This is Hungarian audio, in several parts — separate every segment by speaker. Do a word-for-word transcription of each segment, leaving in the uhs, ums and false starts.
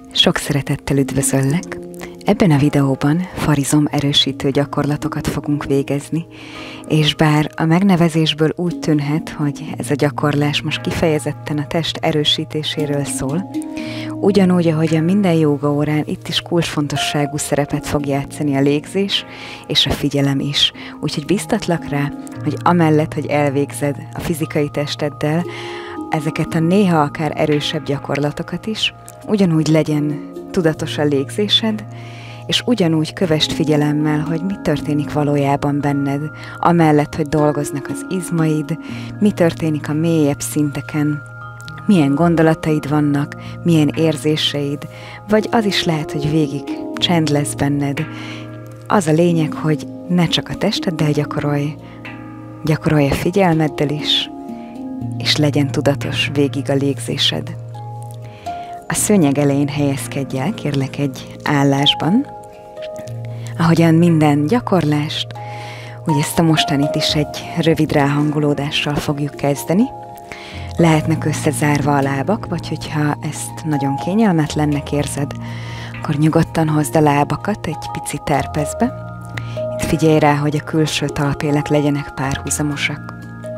Speaker 1: Sok szeretettel üdvözöllek! Ebben a videóban farizom erősítő gyakorlatokat fogunk végezni, és bár a megnevezésből úgy tűnhet, hogy ez a gyakorlás most kifejezetten a test erősítéséről szól, ugyanúgy, ahogy a minden jóga órán itt is kulcsfontosságú szerepet fog játszani a légzés és a figyelem is. Úgyhogy biztatlak rá, hogy amellett, hogy elvégzed a fizikai testeddel ezeket a néha akár erősebb gyakorlatokat is, ugyanúgy legyen tudatos a légzésed, és ugyanúgy kövesd figyelemmel, hogy mi történik valójában benned, amellett, hogy dolgoznak az izmaid, mi történik a mélyebb szinteken, milyen gondolataid vannak, milyen érzéseid, vagy az is lehet, hogy végig csend lesz benned. Az a lényeg, hogy ne csak a testeddel gyakorolj, gyakorolj a figyelmeddel is, és legyen tudatos végig a légzésed. A szőnyeg elején helyezkedj el, kérlek, egy állásban, ahogyan minden gyakorlást, úgy ezt a mostanit is egy rövid ráhangolódással fogjuk kezdeni. Lehetnek összezárva a lábak, vagy hogyha ezt nagyon kényelmetlennek érzed, akkor nyugodtan hozd a lábakat egy pici terpezbe. Itt figyelj rá, hogy a külső talpélek legyenek párhuzamosak.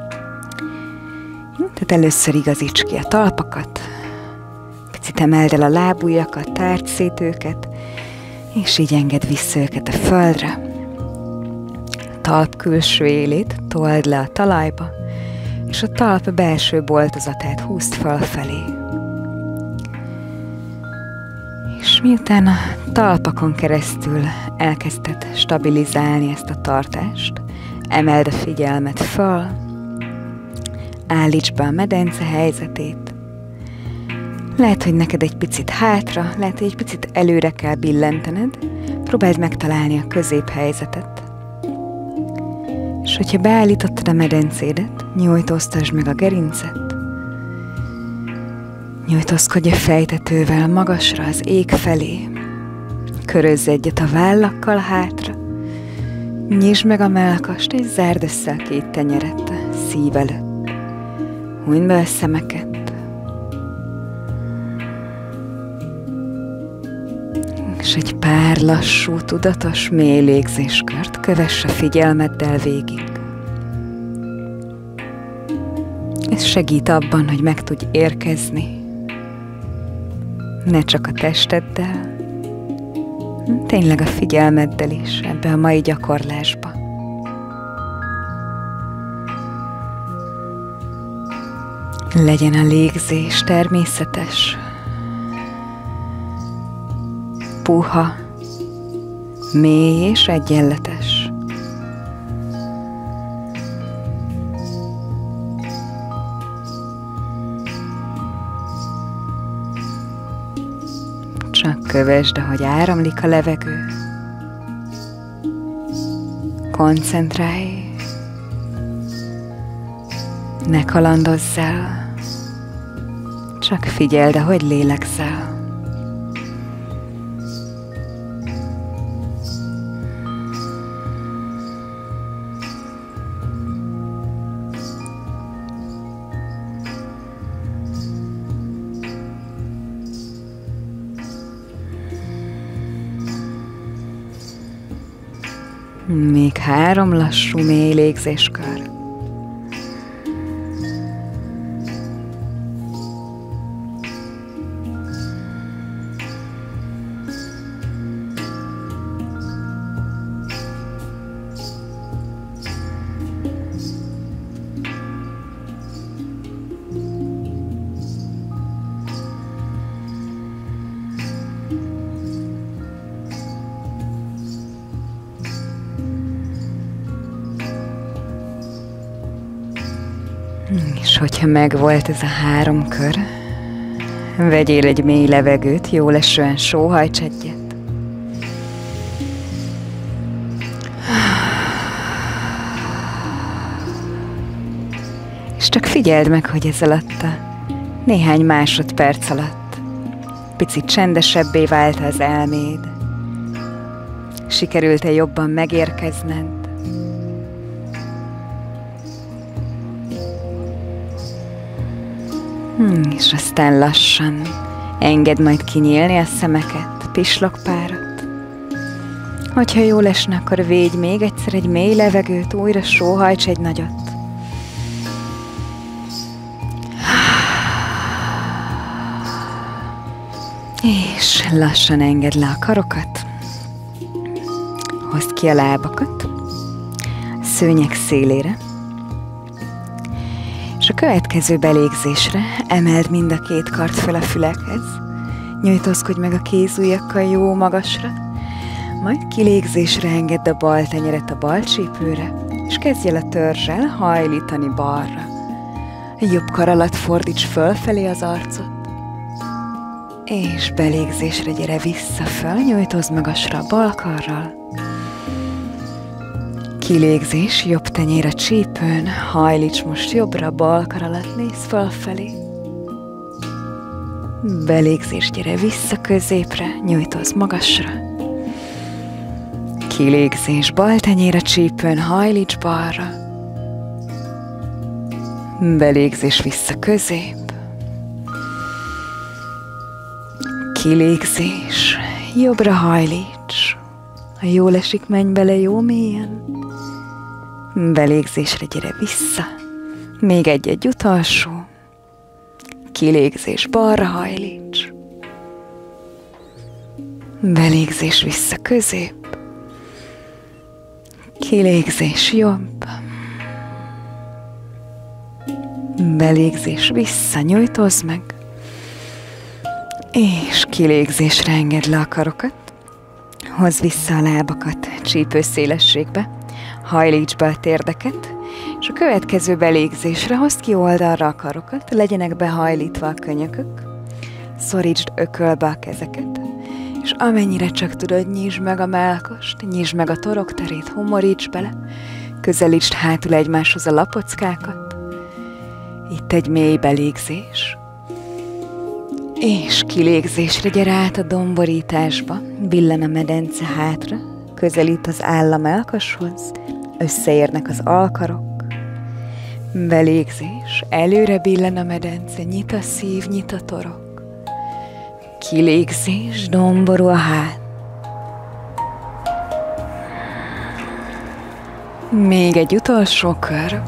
Speaker 1: Tehát először igazíts ki a talpakat, picit emeld el a lábujjakat, tárd szét őket, és így engedd vissza őket a földre. A talp külső élét told le a talajba, és a talp belső boltozatát húzd fölfelé. És miután a talpakon keresztül elkezdted stabilizálni ezt a tartást, emeld a figyelmet föl, állíts be a medence helyzetét. Lehet, hogy neked egy picit hátra, lehet, hogy egy picit előre kell billentened, próbáld megtalálni a középhelyzetet. És hogyha beállítottad a medencédet, nyújtóztasd meg a gerincet, nyújtózkodj a fejtetővel magasra az ég felé, körözz egyet a vállakkal hátra, nyisd meg a mellkast és zárd össze a két tenyeret a szív előtt. Hunyd be a szemeket, és egy pár lassú, tudatos, mély légzéskört kövess a figyelmeddel végig. Ez segít abban, hogy meg tudj érkezni, ne csak a testeddel, tényleg a figyelmeddel is ebbe a mai gyakorlásba. Legyen a légzés természetes, puha, mély és egyenletes. Csak kövesd, ahogy áramlik a levegő. Koncentrálj, ne kalandozz el, csak figyeld, ahogy lélegzel. Még három lassú, mély légzéskör. És hogyha megvolt ez a három kör, vegyél egy mély levegőt, jól esően sóhajts egyet. És csak figyeld meg, hogy ez alatt a néhány másodperc alatt picit csendesebbé vált az elméd. Sikerült-e jobban megérkezned? Hmm, és aztán lassan Engedd majd kinyílni a szemeket, pislogpárat. Hogyha jól esne, akkor védj még egyszer egy mély levegőt, újra sóhajts egy nagyot. És lassan engedd le a karokat. Hozd ki a lábakat a szőnyeg szélére. És a következő belégzésre emeld mind a két kart fel a fülekhez. Nyújtózkodj meg a kézujjakkal jó magasra. Majd kilégzésre engedd a bal tenyeret a bal csípőre, és kezdj el a törzsel hajlítani balra. A jobb kar alatt fordíts fölfelé az arcot. És belégzésre gyere vissza föl, nyújtózz magasra a bal karral. Kilégzés, jobb tenyér a csípőn, hajlíts most jobbra, bal kar alatt nézz fölfelé. Belégzés, gyere vissza középre, nyújtózz magasra. Kilégzés, bal tenyér a csípőn, hajlíts balra. Belégzés, vissza közép. Kilégzés, jobbra hajlíts. Ha jól esik, menj bele jó mélyen. Belégzésre gyere vissza. Még egy-egy utolsó. Kilégzés, balra hajlíts. Belégzés, vissza közép. Kilégzés, jobb. Belégzés, vissza, nyújtózz meg. És kilégzésre engedd le a karokat. Hozz vissza a lábakat csípő szélességbe. Hajlíts be a térdeket. És a következő belégzésre hozd ki oldalra a karokat. Legyenek behajlítva a könyökök. Szorítsd ökölbe a kezeket. És amennyire csak tudod, nyisd meg a mellkast, nyisd meg a torokterét, humoríts bele. Közelítsd hátul egymáshoz a lapockákat. Itt egy mély belégzés. És kilégzésre gyere át a domborításba, billen a medence hátra, közelít az áll a mellkashoz, összeérnek az alkarok. Belégzés, előre billen a medence, nyit a szív, nyit a torok. Kilégzés, domború a hát. Még egy utolsó kör.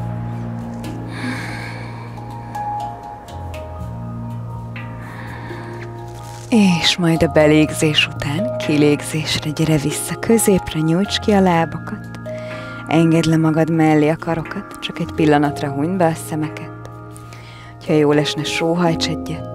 Speaker 1: És majd a belégzés után kilégzésre gyere vissza középre, nyújts ki a lábakat. Engedd le magad mellé a karokat, csak egy pillanatra hunyd be a szemeket. Ha jól esne, sóhajts egyet.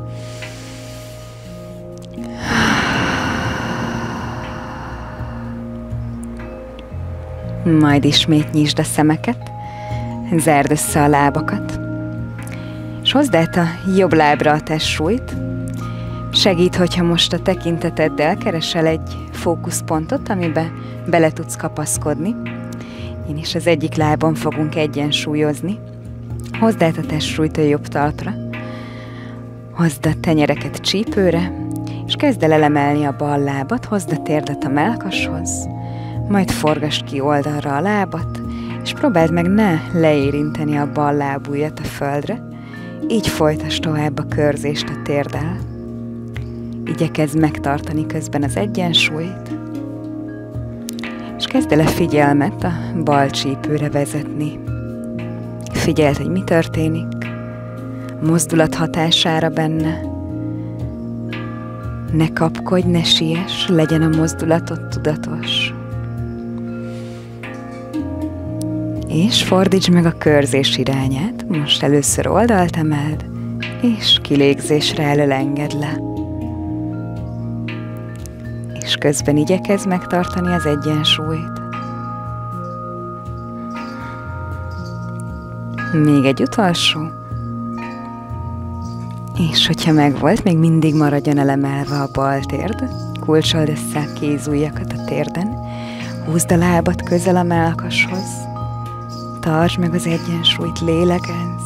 Speaker 1: Majd ismét nyisd a szemeket, zárd össze a lábakat, és hozd át a jobb lábra a testsúlyt. Segít, hogyha most a tekinteteddel keresel egy fókuszpontot, amiben bele tudsz kapaszkodni. Én is az egyik lábon fogunk egyensúlyozni. Hozd át a testsúlyt a jobb talpra, hozd a tenyereket csípőre, és kezd el elemelni a bal lábat, hozd a térdet a mellkashoz, majd forgasd ki oldalra a lábat, és próbáld meg ne leérinteni a bal lábujjat a földre, így folytasd tovább a körzést a térddel. Igyekezz megtartani közben az egyensúlyt, és kezd el a figyelmet a bal csípőre vezetni. Figyeld, hogy mi történik, a mozdulat hatására benne. Ne kapkodj, ne siess, legyen a mozdulatod tudatos. És fordítsd meg a körzés irányát, most először oldalt emeld, és kilégzésre elől engedd le. És közben igyekezz megtartani az egyensúlyt. Még egy utolsó. És hogyha megvolt, még mindig maradjon elemelve a bal térd. Kulcsold össze a kézujjakat a térden. Húzd a lábat közel a mellkashoz. Tartsd meg az egyensúlyt, lélegezz.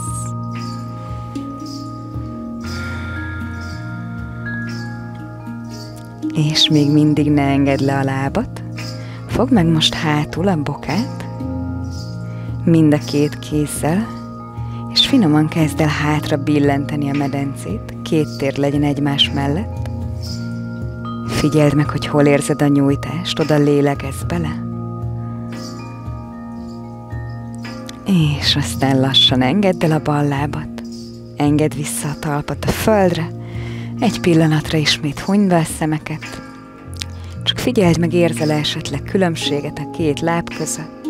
Speaker 1: És még mindig ne engedd le a lábat. Fogd meg most hátul a bokát, mind a két kézzel, és finoman kezd el hátra billenteni a medencét. két térd legyen egymás mellett. Figyeld meg, hogy hol érzed a nyújtást, oda lélegezz bele. És aztán lassan engedd el a bal lábat. Engedd vissza a talpat a földre. Egy pillanatra ismét hunyd be a szemeket. Csak figyeld meg, érzel -e esetleg különbséget a két láb között.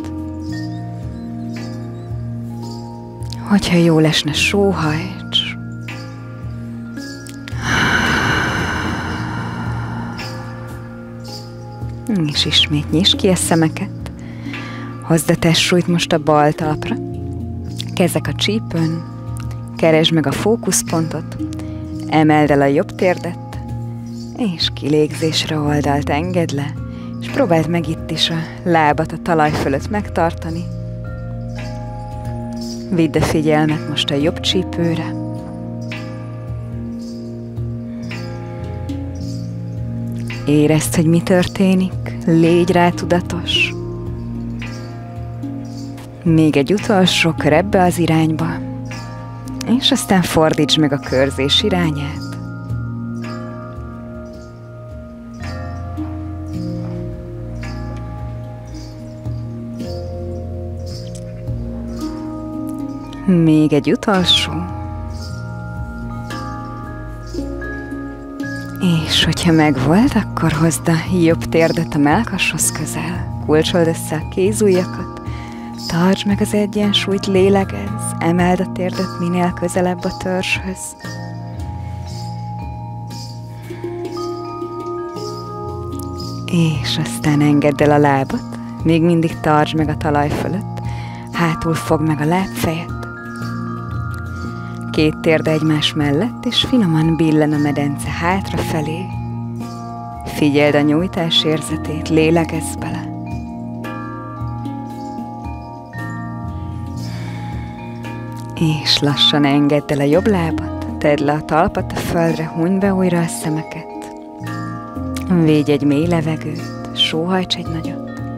Speaker 1: Hogyha jól esne, sóhajts. És ismét nyisd ki a szemeket. Hozd a testsúlyt most a bal talpra. Kezek a csípőn. Keresd meg a fókuszpontot. Emeld el a jobb térdet. És kilégzésre oldalt engedd le. És próbáld meg itt is a lábat a talaj fölött megtartani. Vidd a figyelmet most a jobb csípőre. Érezd, hogy mi történik. Légy rá tudatos. Még egy utolsó kör ebbe az irányba. És aztán fordítsd meg a körzés irányát. Még egy utolsó. És hogyha megvolt, akkor hozd a jobb térdet a mellkashoz közel. Kulcsold össze a kézujjakat. Tartsd meg az egyensúlyt, lélegezz. Emeld a térdet minél közelebb a törzshöz. És aztán engedd el a lábat. Még mindig tartsd meg a talaj fölött. Hátul fogd meg a lábfejet. Két térd egymás mellett, és finoman billen a medence hátrafelé. Figyeld a nyújtás érzetét, lélegezz bele. És lassan engedd el a jobb lábat, tedd le a talpat a földre, hunyd be újra a szemeket. Védj egy mély levegőt, sóhajts egy nagyot.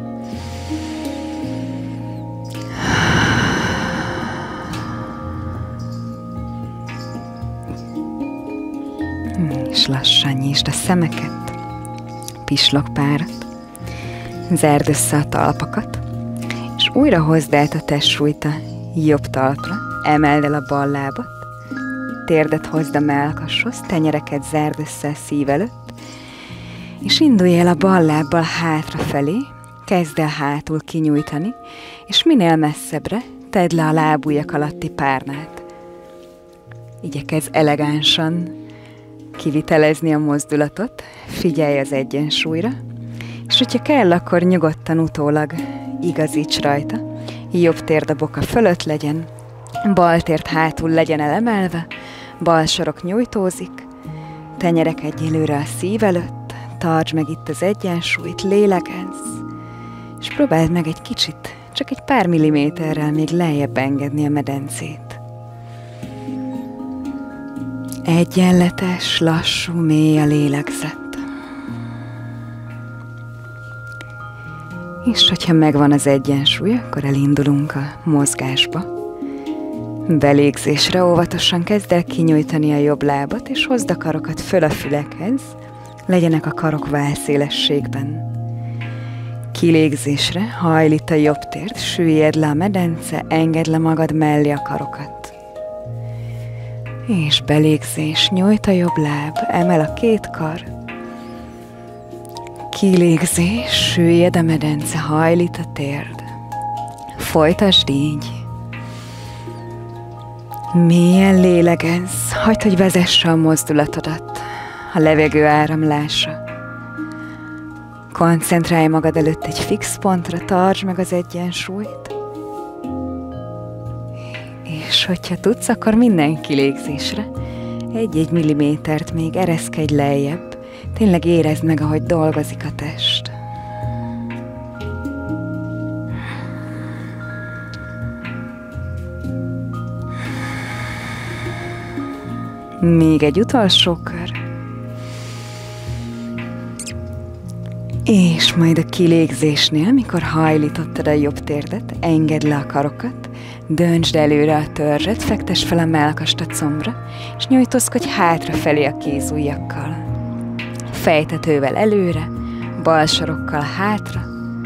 Speaker 1: És lassan nyisd a szemeket, pislog párat, zárd össze a talpakat, és újra hozd át a testsúlyt a jobb talpra, emeld el a bal lábat, térdet hozd a mellkashoz, tenyereket zárd össze a szív előtt, és indulj el a bal lábbal hátrafelé, kezd el hátul kinyújtani, és minél messzebbre tedd le a lábujjak alatti párnát. Igyekezz elegánsan kivitelezni a mozdulatot, figyelj az egyensúlyra, és hogyha kell, akkor nyugodtan utólag igazíts rajta. Jobb térd a boka fölött legyen, bal térd hátul legyen elemelve, bal sarok nyújtózik, tenyerek egyelőre a szív előtt, tartsd meg itt az egyensúlyt, lélegezz, és próbáld meg egy kicsit, csak egy pár milliméterrel még lejjebb engedni a medencét. Egyenletes, lassú, mély a lélegzet. És hogyha megvan az egyensúly, akkor elindulunk a mozgásba. Belégzésre óvatosan kezd el kinyújtani a jobb lábat, és hozd a karokat föl a fülekhez, legyenek a karok válszélességben. Kilégzésre hajld itt a jobb térd, süllyed le a medence, engedd le magad mellé a karokat. És belégzés, nyújt a jobb láb, emel a két kar. Kilégzés, süllyed a medence, hajlít a térd. Folytasd így. Mélyen lélegezz, hagyd, hogy vezesse a mozdulatodat, a levegő áramlása. Koncentrálj magad előtt egy fix pontra, tartsd meg az egyensúlyt. És hogyha tudsz, akkor minden kilégzésre egy-egy millimétert még ereszkedj lejjebb. Tényleg érezd meg, ahogy dolgozik a test. Még egy utolsó kör. És majd a kilégzésnél, mikor hajlítottad a jobb térdet, engedd le a karokat, Döntsd előre a törzset, fektess fel a mellkast a combra, és nyújtózkodj hátrafelé a kézujjakkal. Fejtetővel előre, bal sarokkal hátra,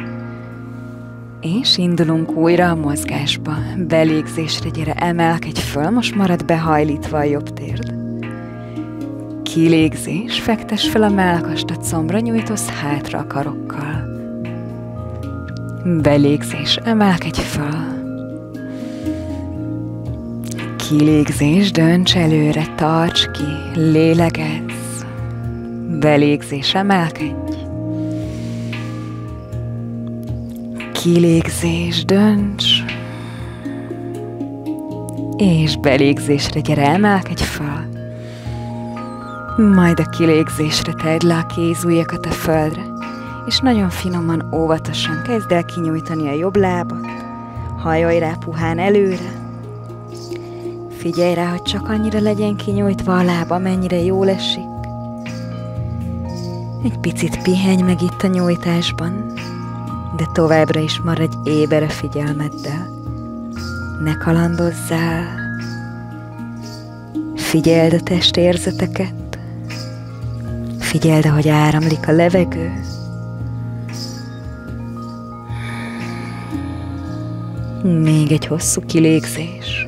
Speaker 1: és indulunk újra a mozgásba. Belégzésre gyere, emelkedj föl, most marad behajlítva a jobb térd. Kilégzés, fektess fel a mellkast a combra, nyújtózz hátra a karokkal. Belégzés, emelkedj föl. Kilégzés, dönts előre, tarts ki, lélegezz. Belégzés, emelkedj. Kilégzés, dönts. És belégzésre gyere, emelkedj föl. Majd a kilégzésre tedd le a kézujjakat a földre, és nagyon finoman, óvatosan kezd el kinyújtani a jobb lábat. Hajolj rá puhán előre. Figyelj rá, hogy csak annyira legyen kinyújtva a lába, amennyire jól esik. Egy picit pihenj meg itt a nyújtásban, de továbbra is maradj éber a figyelmeddel. Ne kalandozzál. Figyeld a testérzeteket. Figyeld, ahogy áramlik a levegő. Még egy hosszú kilégzés.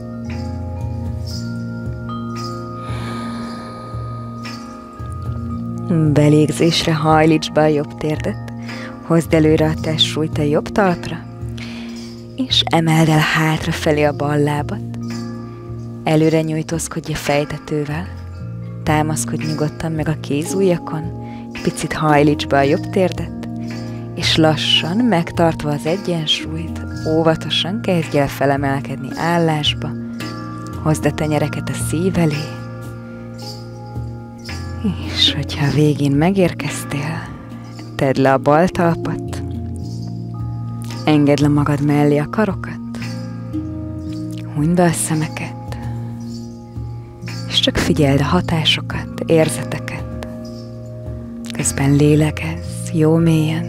Speaker 1: Belégzésre hajlíts be a jobb térdet, hozd előre a testsúlyt a jobb talpra, és emeld el hátrafelé a bal lábat. Előre nyújtózkodj a fejtetővel, támaszkodj nyugodtan meg a kézujjakon, egy picit hajlíts be a jobb térdet, és lassan, megtartva az egyensúlyt, óvatosan kezdj el felemelkedni állásba, hozd a tenyereket a szív elé, és hogyha a végén megérkeztél, tedd le a bal talpat, engedd le magad mellé a karokat, hunyd be a szemeket, és csak figyeld a hatásokat, érzeteket. Közben lélegezz, jó mélyen.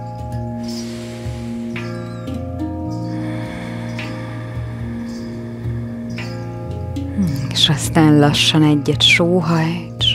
Speaker 1: És aztán lassan egyet sóhajts.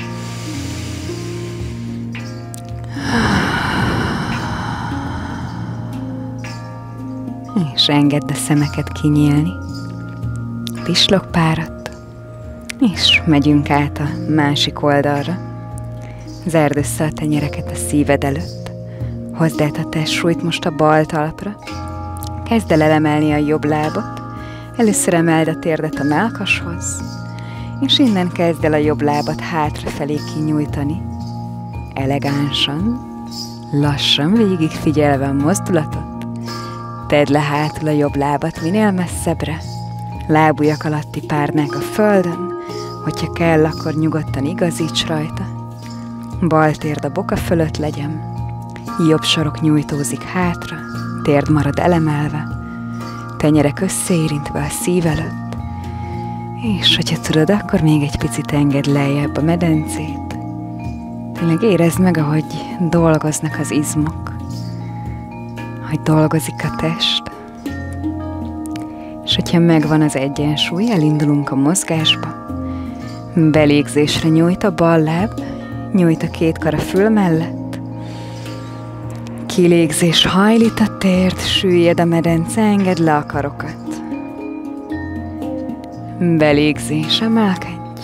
Speaker 1: És engedd a szemeket kinyílni. Pislogpárat. És megyünk át a másik oldalra. Zárd össze a tenyereket a szíved előtt. Hozd át a testsúlyt most a bal talpra. Kezd el elemelni a jobb lábat. Először emeld a térdet a mellkashoz, és innen kezd el a jobb lábat hátrafelé kinyújtani. Elegánsan, lassan végig figyelve a mozdulatot. Tedd le hátul a jobb lábat minél messzebbre. Lábujjak alatti párnák a földön, hogyha kell, akkor nyugodtan igazíts rajta. Bal térd a boka fölött legyen. Jobb sarok nyújtózik hátra, térd marad elemelve. Tenyerek összeérintve a szív előtt, és hogyha tudod, akkor még egy picit engedd lejjebb a medencét. Tényleg érezd meg, ahogy dolgoznak az izmok, hogy dolgozik a test, és hogyha megvan az egyensúly, elindulunk a mozgásba. Belégzésre nyújt a bal láb, nyújt a két kar a fül mellett. Kilégzés, hajlít a térd, süllyed a medence, engedd le a karokat. Belégzés, emelkedj.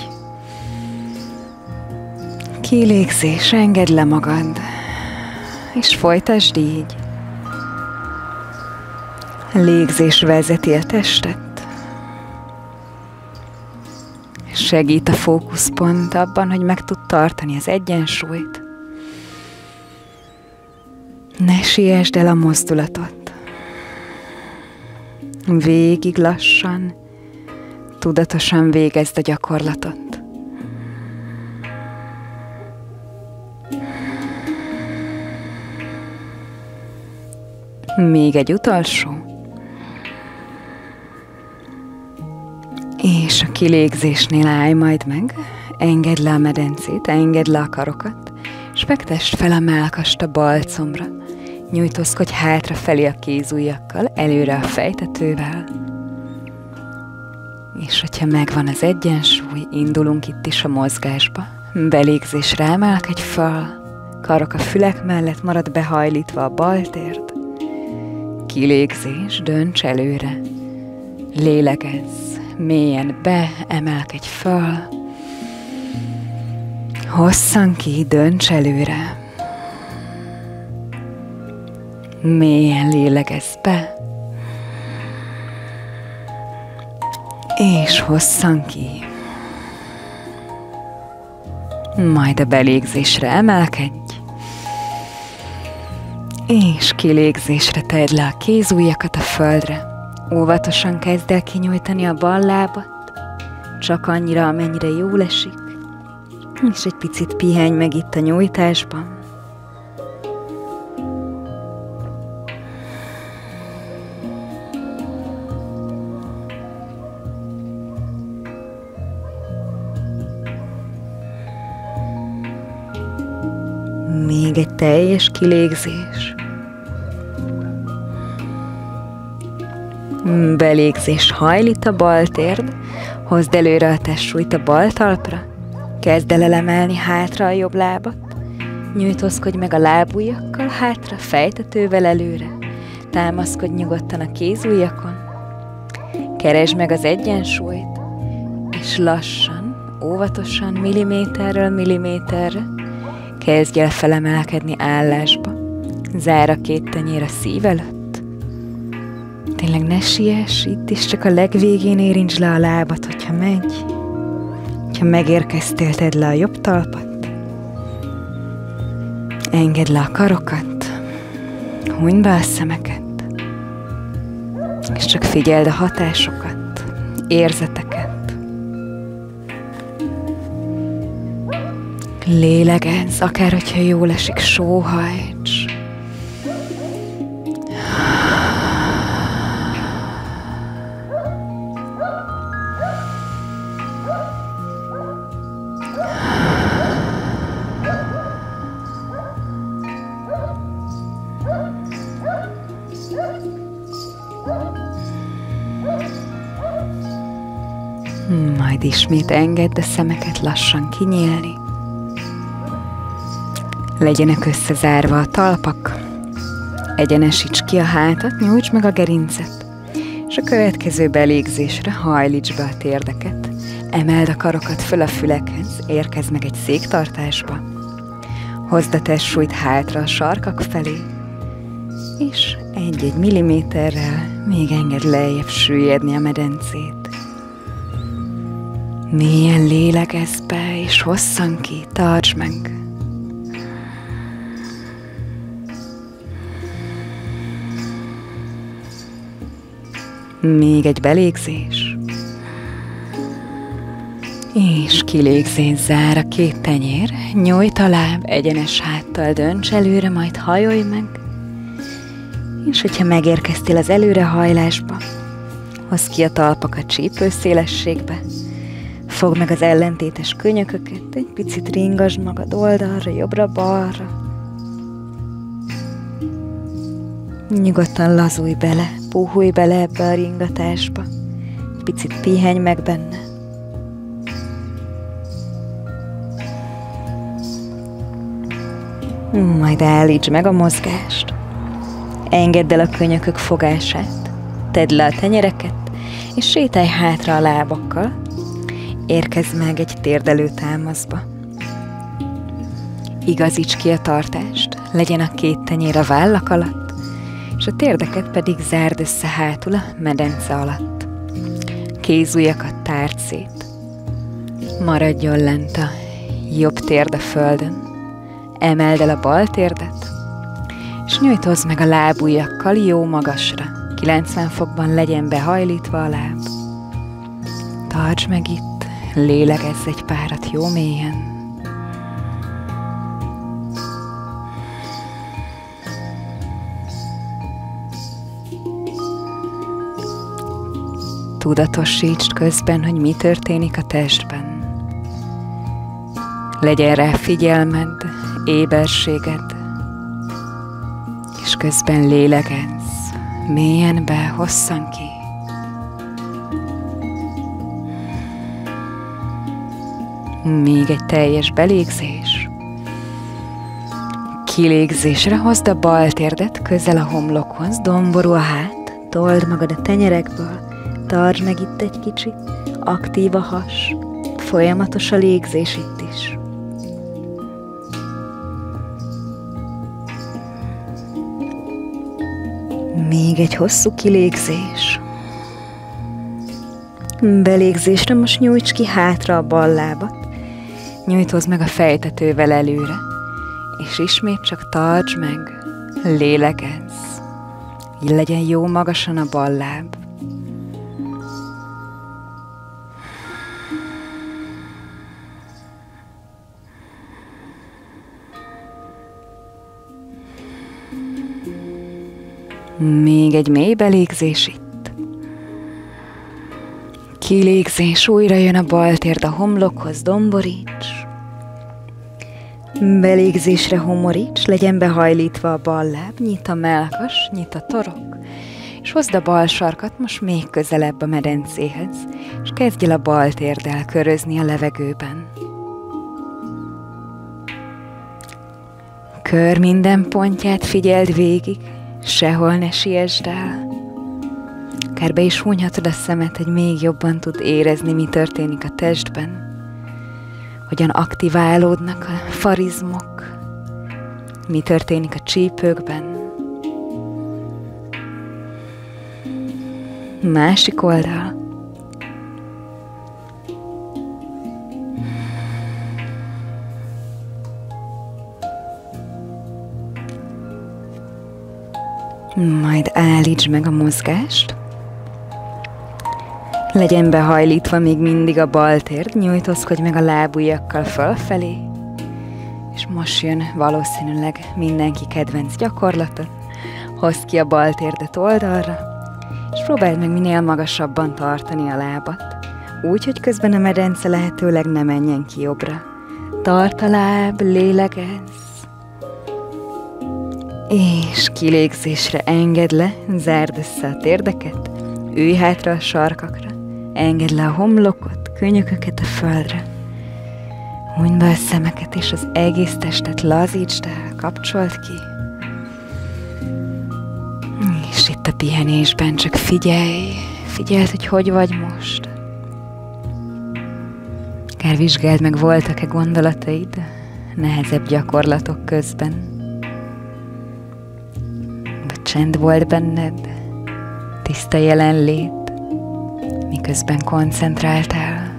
Speaker 1: Kilégzés, engedd le magad. És folytasd így. Légzés vezeti a testet. Segít a fókuszpont abban, hogy meg tud tartani az egyensúlyt. Ne siessd el a mozdulatot. Végig lassan, tudatosan végezd a gyakorlatot. Még egy utolsó. És a kilégzésnél állj majd meg, engedd le a medencét, engedd le a karokat, és fektesd fel a mellkast a bal combra. Nyújtózkodj hátrafelé a kézujjakkal, előre a fejtetővel. És hogyha megvan az egyensúly, indulunk itt is a mozgásba. Belégzésre emelkedj fel, karok a fülek mellett, marad behajlítva a bal térd. Kilégzés, dönts előre. Lélegezz, mélyen be, emelkedj föl. Hosszan ki, dönts előre. Mélyen lélegezz be. És hosszan ki. Majd a belégzésre emelkedj. És kilégzésre tedd le a kézujjakat a földre. Óvatosan kezd el kinyújtani a bal lábat. Csak annyira, amennyire jól esik. És egy picit pihenj meg itt a nyújtásban. Még egy teljes kilégzés. Belégzés, hajlít a bal térd, hozd előre a testsúlyt a bal talpra, kezd el elemelni hátra a jobb lábat, nyújtózkodj meg a lábujjakkal hátra, fejtetővel előre, támaszkodj nyugodtan a kézujjakon, keresd meg az egyensúlyt, és lassan, óvatosan, milliméterről milliméterre kezdj el felemelkedni állásba. Zár a két tenyér a szív előtt. Tényleg ne siess, itt is csak a legvégén érintsd le a lábat, hogyha megy. Ha megérkeztél, tedd le a jobb talpat. Engedd le a karokat. Hunyd be a szemeket. És csak figyeld a hatásokat, érzeteket. Lélegezz, akár hogyha jól esik, sóhajts. Majd ismét engedd a szemeket lassan kinyílni. Legyenek összezárva a talpak. Egyenesíts ki a hátat, nyújts meg a gerincet. És a következő belégzésre hajlíts be a térdeket. Emeld a karokat föl a fülekhez, érkezz meg egy széktartásba. Hozd a testsúlyt hátra a sarkak felé. És egy-egy milliméterrel még engedd lejjebb süllyedni a medencét. Mélyen lélegezz be, és hosszan ki, tartsd meg. Még egy belégzés. És kilégzés, zár a két tenyér, nyújt a láb, egyenes háttal dönts előre, majd hajolj meg. És hogyha megérkeztél az előrehajlásba, hozd ki a talpakat csípőszélességbe, fogd meg az ellentétes könyököket, egy picit ringasd magad oldalra, jobbra-balra. Nyugodtan lazulj bele, puhulj bele ebbe a ringatásba, egy picit pihenj meg benne. Majd állítsd meg a mozgást. Engedd el a könyökök fogását, tedd le a tenyereket, és sétálj hátra a lábakkal. Érkezz meg egy térdelő támaszba. Igazíts ki a tartást, legyen a két tenyér a vállak alatt, és a térdeket pedig zárd össze hátul a medence alatt. Kézujjakat tárd szét. Maradjon lent a jobb térd a földön. Emeld el a bal térdet, és nyújtózz meg a lábujjakkal jó magasra. kilencven fokban legyen behajlítva a láb. Tartsd meg itt, lélegezz egy párat jó mélyen. Tudatosítsd közben, hogy mi történik a testben. Legyen rá figyelmed, éberséged, és közben lélegezz, mélyen be, hosszan ki. Még egy teljes belégzés. Kilégzésre hozd a bal térdet közel a homlokhoz, domború a hát, told magad a tenyerekből, tartsd meg itt egy kicsit, aktív a has, folyamatos a légzés itt is. Még egy hosszú kilégzés. Belégzésre most nyújts ki hátra a bal lábat, nyújtózd meg a fejtetővel előre, és ismét csak tartsd meg, lélegezz. Így legyen jó magasan a bal láb. Még egy mély belégzés itt. Kilégzés, újra jön a bal térd a homlokhoz, domboríts. Belégzésre homoríts, legyen behajlítva a bal láb, nyit a mellkas, nyit a torok, és hozd a bal sarkat most még közelebb a medencéhez, és kezdj el a bal térddel körözni a levegőben. Kör minden pontját figyeld végig, sehol ne siessd el. Akár be is hunyhatod a szemet, hogy még jobban tud érezni, mi történik a testben. Hogyan aktiválódnak a farizmok, mi történik a csípőkben. Másik oldal. Majd állítsd meg a mozgást. Legyen behajlítva még mindig a bal térd, nyújtózkodj meg a lábujjakkal fölfelé, és most jön valószínűleg mindenki kedvenc gyakorlata. Hozd ki a bal térdet oldalra, és próbáld meg minél magasabban tartani a lábat, úgy, hogy közben a medence lehetőleg ne menjen ki jobbra. Tart a láb, lélegezz, és kilégzésre engedd le, zárd össze a térdeket, ülj hátra a sarkakra, engedd le a homlokot, könyököket a földre. Hunyd be a szemeket, és az egész testet lazítsd el, kapcsold ki. És itt a pihenésben csak figyelj, figyeld, hogy hogy vagy most. Akár vizsgáld meg, voltak-e gondolataid nehezebb gyakorlatok közben. Vagy csend volt benned, tiszta jelenlét, miközben koncentráltál.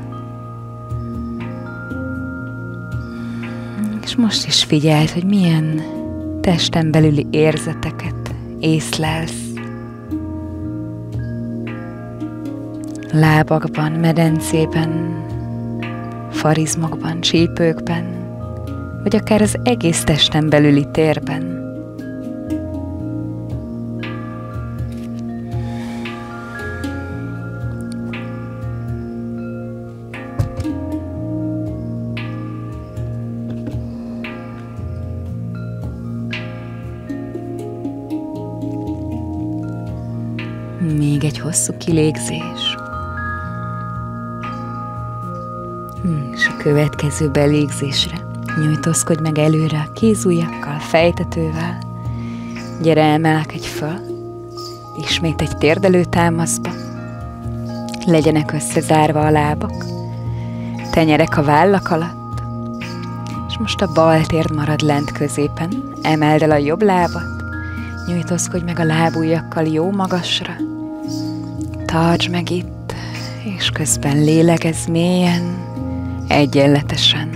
Speaker 1: És most is figyeld, hogy milyen testen belüli érzeteket észlelsz. Lábakban, medencében, farizmokban, csípőkben, vagy akár az egész testen belüli térben. Még egy hosszú kilégzés. És a következő belégzésre nyújtózkodj meg előre a kézujjakkal, fejtetővel. Gyere, emelkedj föl. Ismét egy térdelő támaszba. Legyenek összezárva a lábak. Tenyerek a vállak alatt. És most a bal térd marad lent középen. Emeld el a jobb lábat. Nyújtózkodj meg a lábujjakkal jó magasra. Tartsd meg itt, és közben lélegezz mélyen, egyenletesen.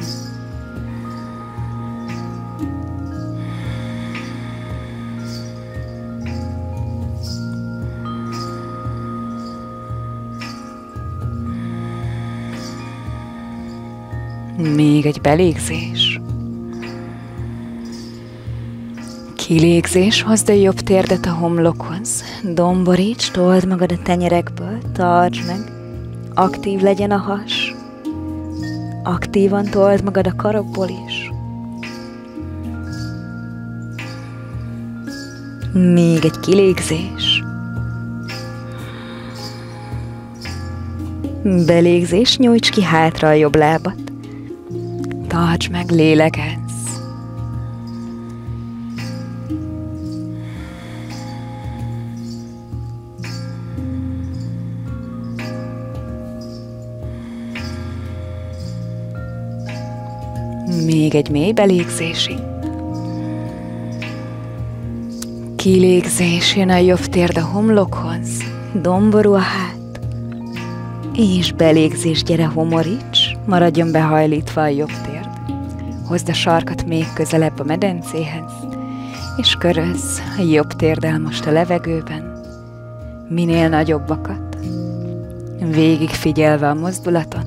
Speaker 1: Még egy belégzés. Kilégzés, hozd a jobb térdet a homlokhoz, domboríts, told magad a tenyerekből, tartsd meg, aktív legyen a has, aktívan told magad a karokból is. Még egy kilégzés. Belégzés, nyújts ki hátra a jobb lábat, Tartsd meg, lélegezz. Még egy mély belégzés. Kilégzés, jön a jobb térd a homlokhoz, domború a hát. És belégzés, gyere, homoríts, maradjon behajlítva a jobb térd. Hozd a sarkat még közelebb a medencéhez, és körözz a jobb térddel most a levegőben, minél nagyobbakat, végig figyelve a mozdulatot.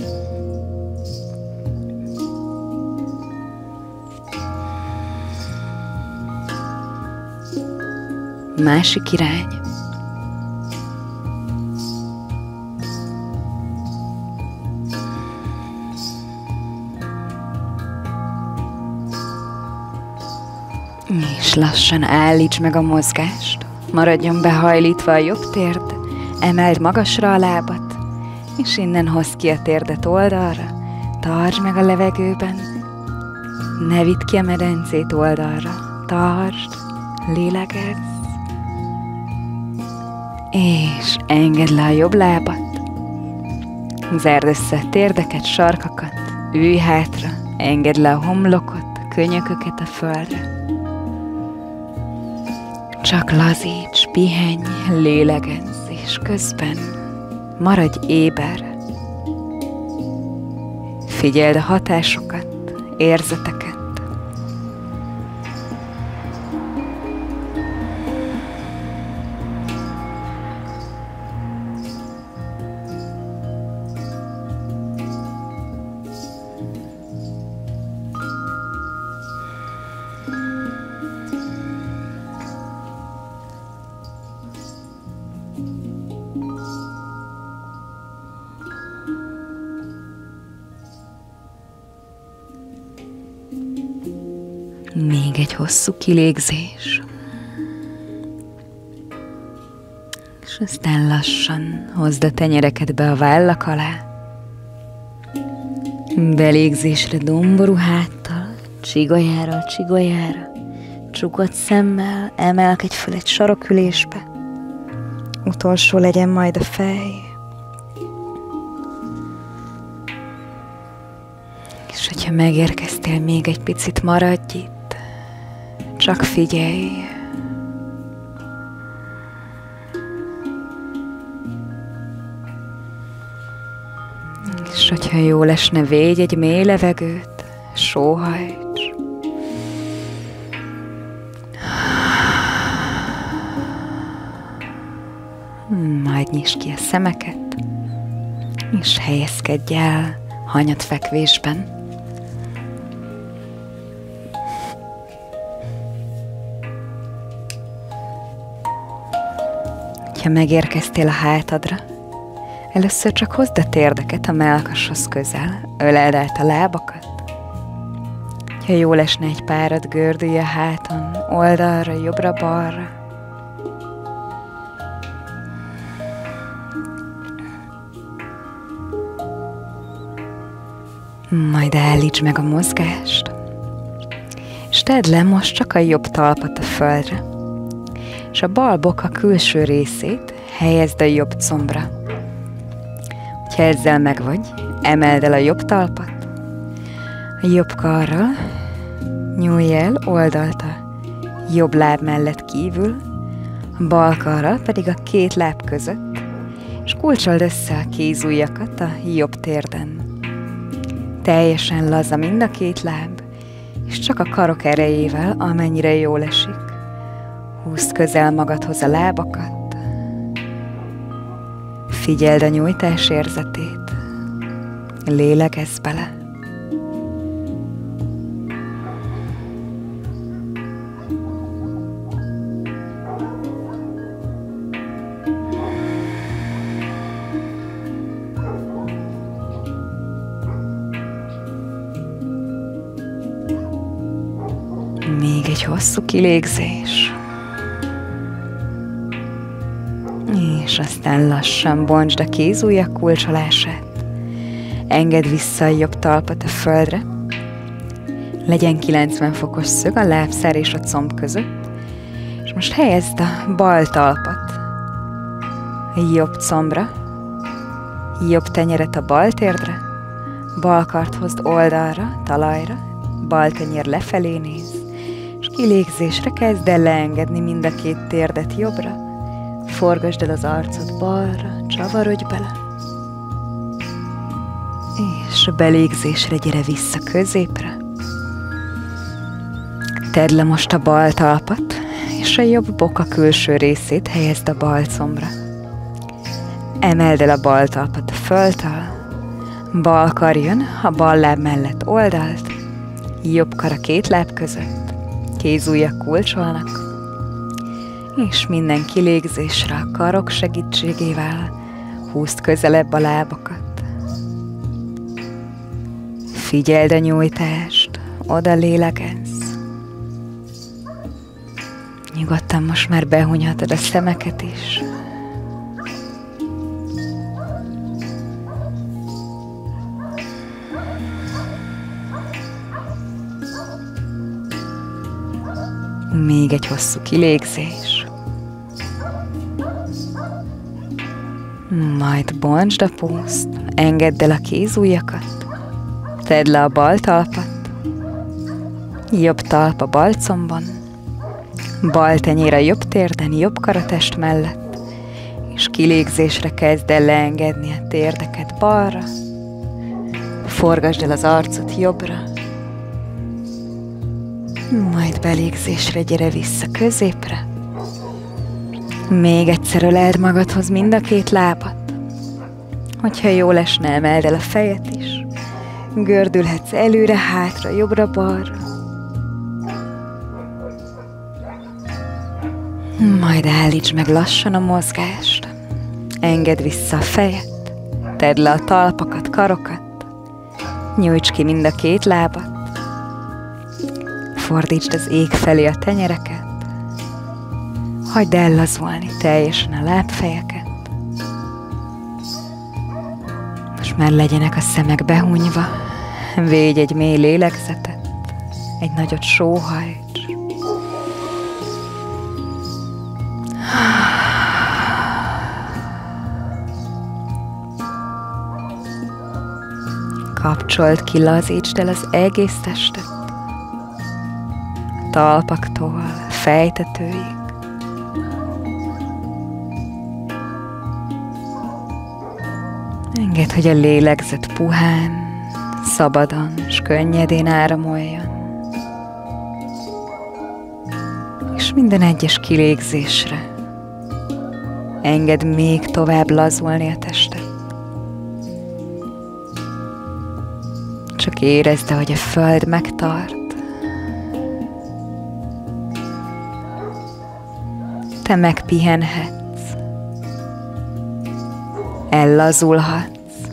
Speaker 1: Másik irány. És lassan állíts meg a mozgást, maradjon behajlítva a jobb térd, emeld magasra a lábat, és innen hozd ki a térdet oldalra, tartsd meg a levegőben, ne vidd ki a medencét oldalra, tartsd, lélegezz, és engedd le a jobb lábat, zárd össze a térdeket, sarkakat, ülj hátra, engedd le a homlokot, könyököket a földre. Csak lazíts, pihenj, lélegezz, és közben maradj éber. Figyeld a hatásokat, érzeteket. Még egy hosszú kilégzés, és aztán lassan hozd a tenyereket be a vállak alá. Belégzésre domború háttal, csigolyáról csigolyára, csukott szemmel emelkedj föl egy sarokülésbe. Utolsó legyen majd a fej. És hogyha megérkeztél, még egy picit maradj itt. Csak figyelj! És hogyha jól esne, védj egy mély levegőt, sóhajts. Majd nyisd ki a szemeket, és helyezkedj el hanyatfekvésben. Ha megérkeztél a hátadra, először csak hozd a térdeket a mellkashoz közel, öleld át a lábakat. Ha jól esne, egy párat gördülj a háton, oldalra, jobbra-balra. Majd állíts meg a mozgást, és tedd le most csak a jobb talpat a földre, és a bal boka külső részét helyezd a jobb combra. Ha ezzel megvagy, emeld el a jobb talpat, a jobb karral nyújj el oldalt a jobb láb mellett kívül, a bal karral pedig a két láb között, és kulcsold össze a kézujjakat a jobb térden. Teljesen laza mind a két láb, és csak a karok erejével, amennyire jól esik, húzd közel magadhoz a lábakat, figyeld a nyújtás érzetét, lélegezz bele. Még egy hosszú kilégzés. És aztán lassan bontsd a kézujjak kulcsolását. Engedd vissza a jobb talpat a földre, Legyen kilencven fokos szög a lábszár és a comb között, és most helyezd a bal talpat a jobb combra, jobb tenyeret a bal térdre, bal kart hozd oldalra, talajra, bal tenyér lefelé néz, és kilégzésre kezd el leengedni mind a két térdet jobbra, forgasd el az arcod balra, csavarodj bele, és a belégzésre gyere vissza középre. Tedd le most a bal talpat, és a jobb boka külső részét helyezd a bal combra. Emeld el a bal talpat a földtől, bal kar jön a bal láb mellett oldalt, jobb kar a két láb között, kézujjak kulcsolnak, és minden kilégzésre a karok segítségével húzd közelebb a lábakat. Figyeld a nyújtást, oda lélegezz. Nyugodtan most már behunyhatod a szemeket is. Még egy hosszú kilégzés. Majd bontsd a púzt, engedd el a kézujjakat, tedd le a bal talpat, jobb talp a bal combon, bal tenyér a jobb térden, jobb kar a test mellett, és kilégzésre kezd el leengedni a térdeket balra, forgasd el az arcot jobbra, majd belégzésre gyere vissza középre. Még egyszer öleld magadhoz mind a két lábat. Hogyha jól esne, emeld el a fejet is. Gördülhetsz előre, hátra, jobbra-balra. Majd állítsd meg lassan a mozgást. Engedd vissza a fejet. Tedd le a talpakat, karokat. Nyújts ki mind a két lábat. Fordítsd az ég felé a tenyereket. Hagyd ellazulni teljesen a lábfejeket. Most már legyenek a szemek behunyva. Védj egy mély lélegzetet. Egy nagyot sóhajts. Kapcsold ki, lazítsd el az egész testet. A talpaktól, fejtetőig. Engedd, hogy a lélegzet puhán, szabadon és könnyedén áramoljon. És minden egyes kilégzésre engedd még tovább lazulni a testet. Csak érezd, hogy a föld megtart. Te megpihenhetsz. Ellazulhatsz.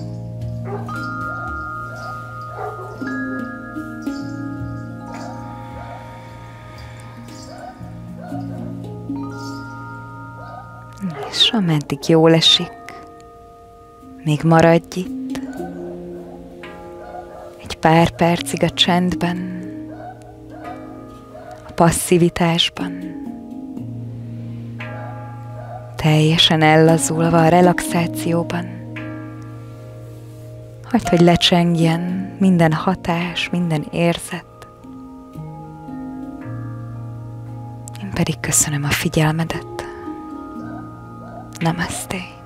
Speaker 1: És ameddig jól esik, még maradj itt. Egy pár percig a csendben, a passzivitásban, teljesen ellazulva a relaxációban. Hagyd, hogy lecsengjen minden hatás, minden érzet. Én pedig köszönöm a figyelmedet. Namaste.